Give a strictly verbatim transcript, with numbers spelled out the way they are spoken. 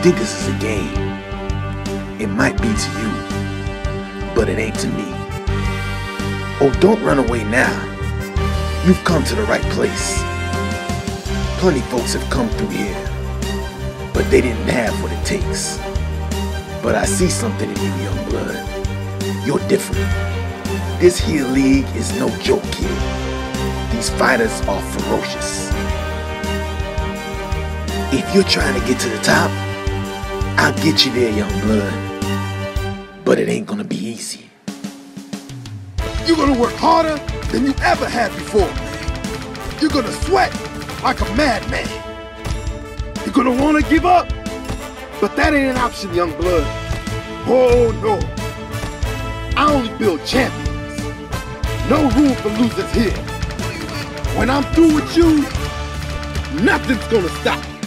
think this is a game. It might be to you, but it ain't to me. Oh, don't run away now. You've come to the right place. Plenty folks have come through here, but they didn't have what it takes. But I see something in you, young blood. You're different. This here league is no joke, kid. These fighters are ferocious. If you're trying to get to the top, I'll get you there, young blood. But it ain't gonna be easy. You're gonna work harder than you ever had before. You're gonna sweat like a madman. You're gonna wanna give up, but that ain't an option, young blood. Oh no. I only build champions. No room for losers here. When I'm through with you, nothing's gonna stop.